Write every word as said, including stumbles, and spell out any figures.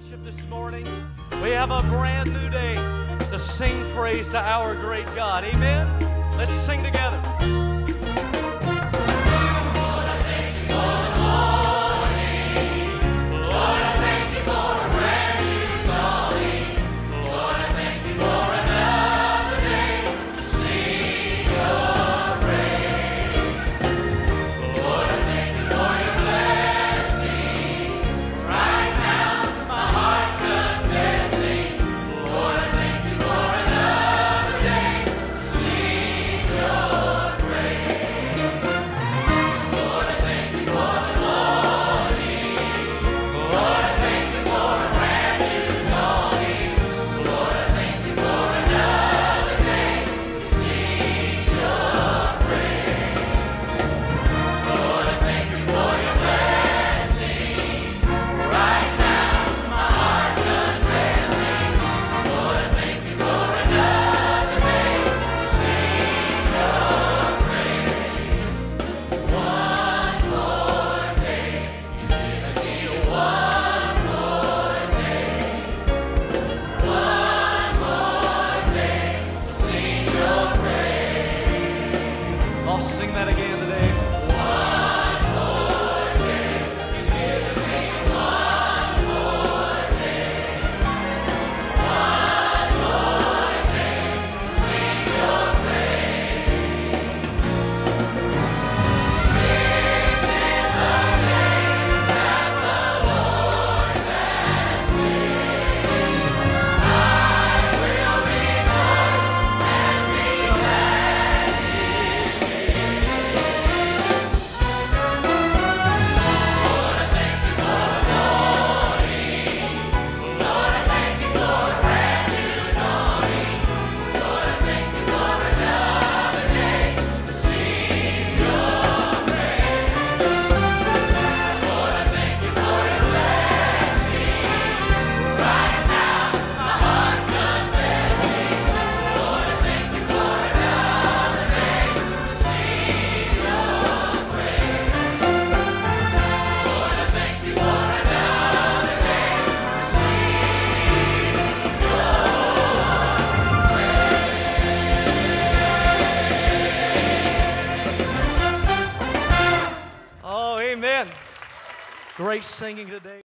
worship this morning. We have a brand new day to sing praise to our great God. Amen? Let's sing together. I'll sing that again today. One more day, He's given me one more day. One more day to sing your praise. This is the day that the Lord has made. I will rejoice and be glad in it. Oh, amen. Great singing today.